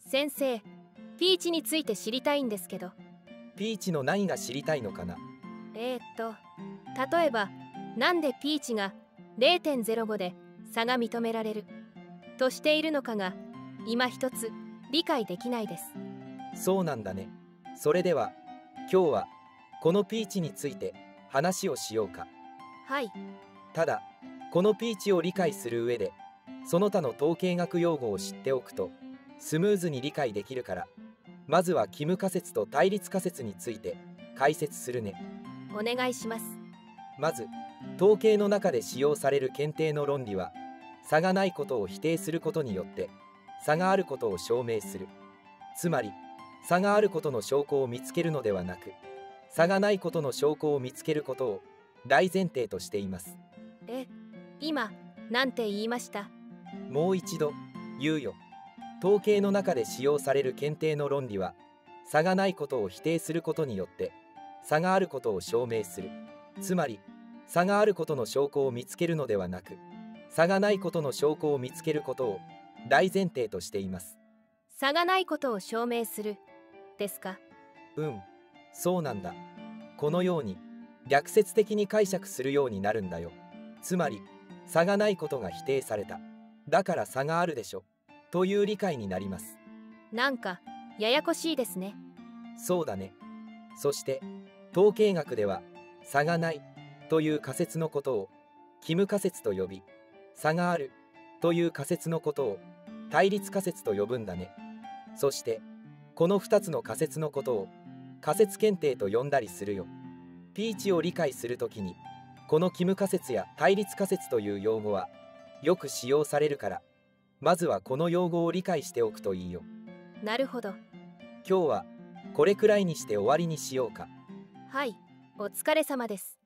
先生、ピーチについて知りたいんですけど。 ピーチの何が知りたいのかな。 例えば、なんでピーチが 0.05 で差が認められるとしているのかが今一つ理解できないです。 そうなんだね。それでは今日はこのピーチについて話をしようか。 はい。 ただこのピーチを理解する上でその他の統計学用語を知っておくとスムーズに理解できるから、まずは帰無仮説と対立仮説について解説するね。 お願いします。 まず統計の中で使用される検定の論理は、差がないことを否定することによって差があることを証明する。つまり差があることの証拠を見つけるのではなく、差がないことの証拠を見つけることを大前提としています。 今なんて言いました？ もう一度言うよ。統計の中で使用される検定の論理は、差がないことを否定することによって差があることを証明する。つまり差があることの証拠を見つけるのではなく、差がないことの証拠を見つけることを大前提としています。 差がないことを証明するですか？ そうなんだ。このように逆説的に解釈するようになるんだよ。つまり差がないことが否定された、だから差があるでしょという理解になります。 なんかややこしいですね。 そうだね。そして統計学では差がないという仮説のことを帰無仮説と呼び、差があるという仮説のことを対立仮説と呼ぶんだね。そしてこの2つの仮説のことを仮説検定と呼んだりするよ。ピーチを理解するときにこの帰無仮説や対立仮説という用語はよく使用されるから、まずはこの用語を理解しておくといいよ。 なるほど。 今日はこれくらいにして終わりにしようか。 はい、お疲れ様です。